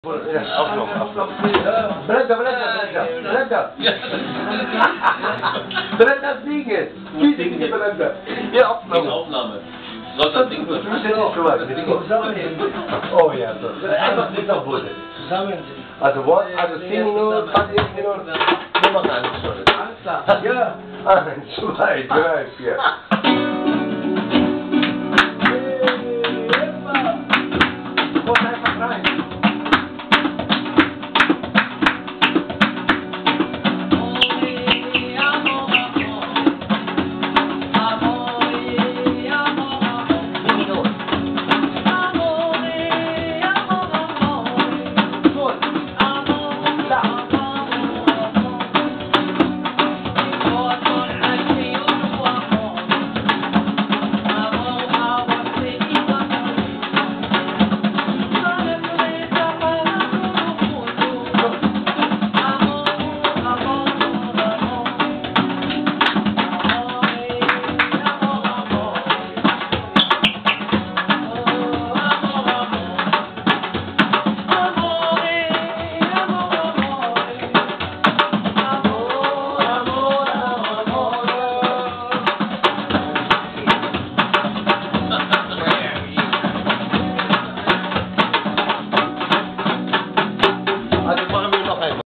Ja, Aufnahme. Brenda. Brenda singen. Wie singen die Brenda? Ja, Aufnahme. Soll das Ding Du bist ja nicht so weit. Oh ja, so. Einfach nicht auf Bude. Also singen nur, fast irgendwie nur. Wir machen alles schon. Alles klar. Ja. 1, 2, 3, 4.